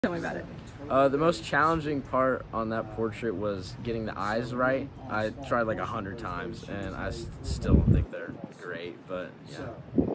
Tell me about it. The most challenging part on that portrait was getting the eyes right. I tried like 100 times, and I still don't think they're great, but yeah.